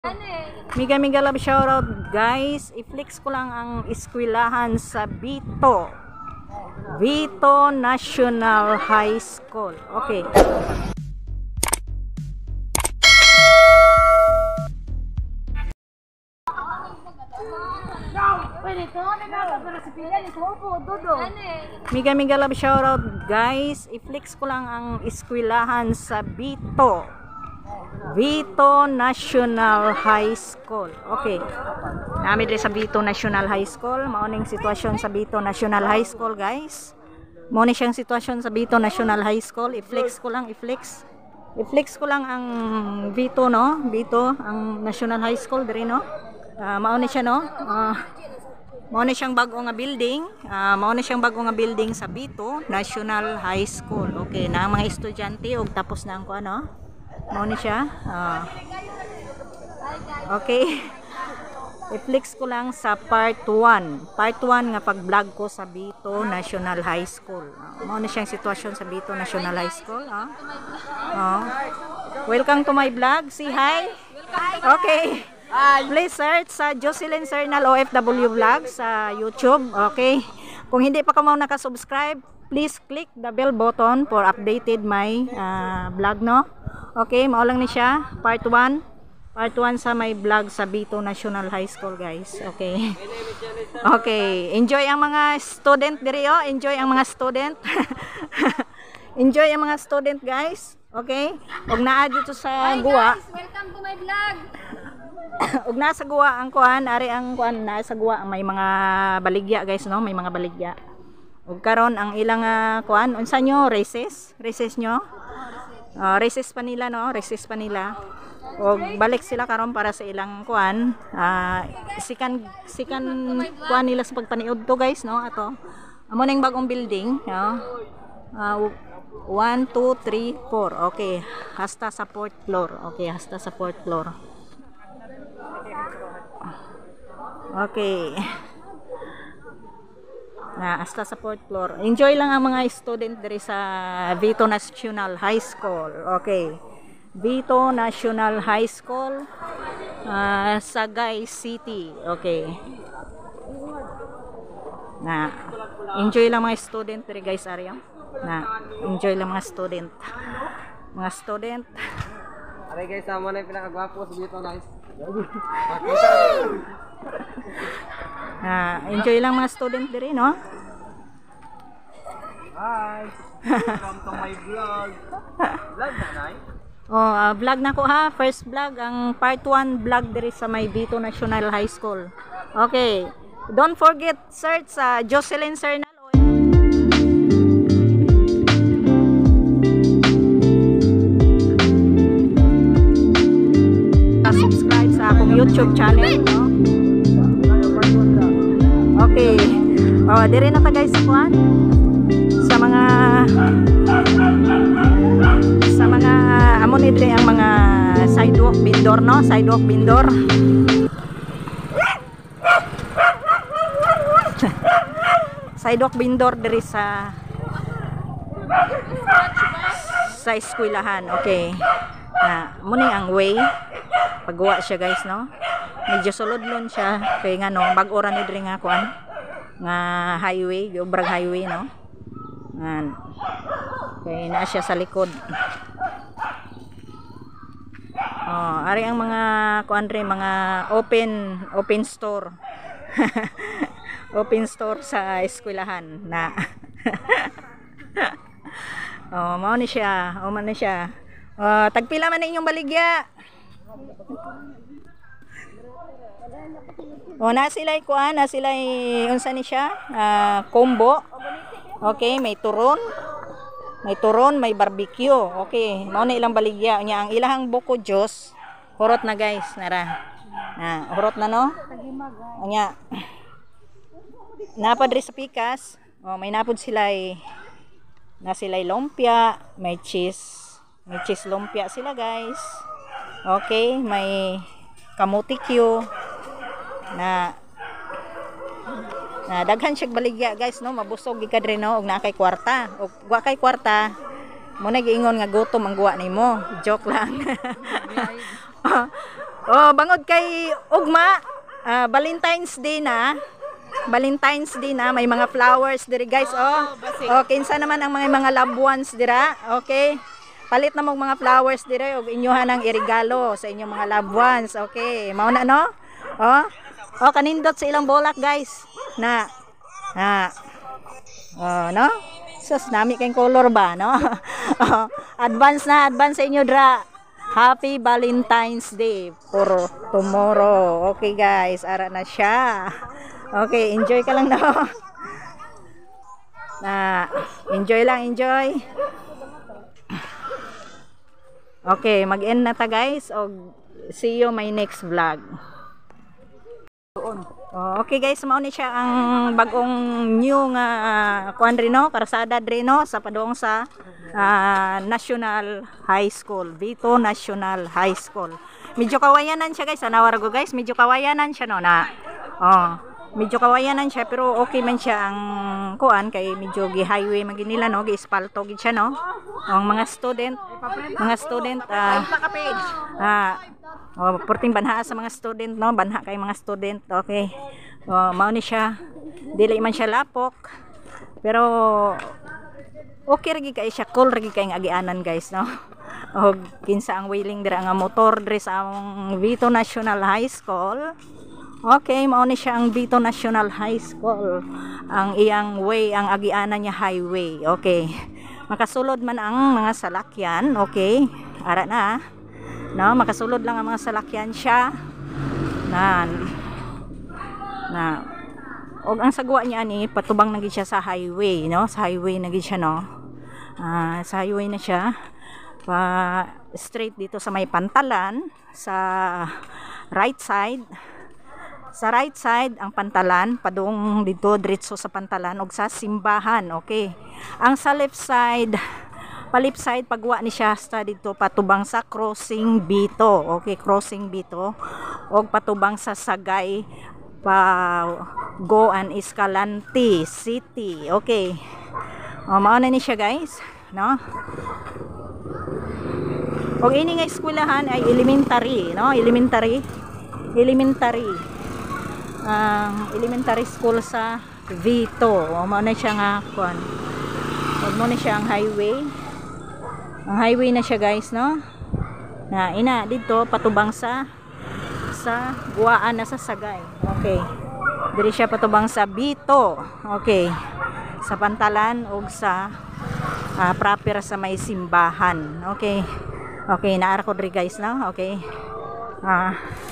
Miga love shoutout guys. I-flex ko lang ang eskwelahan sa Vito National High School. Okay. Miga love shoutout guys. I-flex ko lang ang eskwelahan sa Vito National High School. Okay. Nami diri sa Vito National High School. Maoning sitwasyon sa Vito National High School, guys. Maoning siyang sitwasyon sa Vito National High School. I-flex ko lang, i-flex ko lang ang Vito, no? Vito, ang National High School diri, no? Maoning siya, no? Maoning siyang bago nga building. Maoning siyang bago nga building sa Vito National High School. Okay, na mga estudyante og tapos na ang ano? Mauni siya. Okay. I-flex ko lang sa part 1. Part 1 nga pag-vlog ko sa Vito National High School. Mauni siyang sitwasyon sa Vito National High School. Welcome to my vlog. Say hi. Okay. Please search sa Jocelyn Cernal OFW Vlog sa YouTube. Okay. Kung hindi pa ka mo nakasubscribe, please click the bell button for updated my vlog, no? Okay, mao lang ni siya. Part 1 sa my vlog sa Vito National High School, guys. Okay. Okay, enjoy ang mga student diri, oh. Enjoy ang mga student. Enjoy ang mga student, guys. Okay? Og naa dito sa guwa. Welcome to my vlog. Og naa sa guwa ang kuan, ari ang kuan naa sa guwa may mga baligya, guys, no? May mga baligya. Og karon ang ilang kuan, unsa nyo recess? Recess nyo? Recess pa nila, no? Recess pa nila. O balik sila karon para sa ilang kuan. Sikan kuan nila sa pagpaniud to, guys, no? Ato. Amo ning bagong building, no? 1 2 3 4. Okay, hasta sa 4th floor. Okay, hasta sa 4th floor. Okay. Hasta sa 4th floor. Enjoy lang ang mga student diri sa Vito National High School. Okay. Vito National High School, Sagay City. Okay. Enjoy lang mga student diri, guys, Ariam. Enjoy lang mga student. Mga student. Aray guys, sama na yung pinakagwapo sa Vito Nice. Enjoy lang mga student diri, no? Hi! Welcome to my vlog. Vlog na, Nay? Vlog na ko, ha. First vlog, ang part 1 vlog diri sa may Vito National High School. Okay. Don't forget, search sa Jocelyn Cernal. Subscribe sa akong YouTube channel, no? Okay. Diri na ta, guys, sa kuan. Sa mga amon idre ang mga sidewalk vendor, no? Sidewalk vendor. Sidewalk vendor diri sa eskwelahan. Okay. Muni ang way pagwa siya, guys, no? Medyo sulodlon siya kay nga, no, bag-ora ni diri nga kuan nga highway, Ubrag highway, no? Kay naa siya sa likod. Ari ang mga kuan rin, mga open store. Open store sa eskwelahan na. Mao ni siya, tagpila man inyong baligya. Na sila kuan, na sila unsa ni siya? Combo. Okay, may turon, may barbecue. Okay, mao na ilang baligya nya. Ang ilahang buko juice hurot na, guys, nara. Hurot na, no? Nya. Napad ri sa pikas. May napod sila lumpia, may cheese lumpia sila, guys. Okay, may kamuti Q na daghan siya baligya, guys, no? Mabusog gid kadre, no? Og na kay kwarta. Og wa kay kwarta, mo na giingon nga gutom ang guwa nimo. Joke lang. Oh, bangod kay ugma, Valentine's Day na. Valentine's Day na, may mga flowers diri guys, oh. Oh, kinsa naman ang mga loved ones dira, okay? Palit na mo mga flowers diri og inyohan ang irigalo sa inyong mga loved ones, okay? Mao na no? Oh. Oh, kanindot sa ilang bolak guys. Na. Oh, no? Sus, nami kayong color ba, no? Oh, advance sa inyo dra. Happy Valentine's Day for tomorrow. Okay guys, ara na siya. Okay, enjoy ka lang no. Enjoy lang, enjoy. Okay, mag-end na ta guys. Og see you my next vlog. Okay guys, mao ni siya ang bagong new nga kuan rin no, karsada dre no sa padong sa National High School, Vito National High School. Medyo kawayanan siya guys, anawar ko guys, medyo kawayanan siya no na. Medyo kawayanan siya pero okay man siya ang kuan kay medyo gi-highway man nila no, gi-espalto gid siya no. Ang mga student porting banha sa mga student no, banha kay mga student, okay. Mao ni siya, dili man siya lapok pero okay ra gid kay siya, cool ra gid kay nga agianan guys no. Og kinsa ang wheeling dira nga motor diri sa among Vito National High School. Okay, mao ni siya ang Vito National High School. Ang iyang way, ang agianan niya highway. Okay. Makasulod man ang mga salakyan, okay. Ara na. No, makasulod lang ang mga salakyan siya. Og ang sagwa niya ni patubang na gid siya sa highway, no? Sa highway na gid siya, no. Sa highway na siya. Straight dito sa may pantalan sa right side. Sa right side ang pantalan, padung dito diretso sa pantalan og sa simbahan, okay. Ang sa left side, palip side pagwa ni siya sa dito patubang sa Crossing Vito, okay, Crossing Vito og patubang sa Sagay Goan Escalante City, okay. Mao na ni siya guys, no. Og ini nga eskwelahan ay elementary, no, elementary school sa Vito. Mao na siya nga kuan. Mao na siya ang highway. Ang highway na siya guys, no. Na ina dito patubang sa guaan na sa Sagay. Okay. Diri siya patubang sa Vito. Okay. Sa pantalan ug sa proper sa may simbahan. Okay. Okay, naara ko diri guys, no. Okay.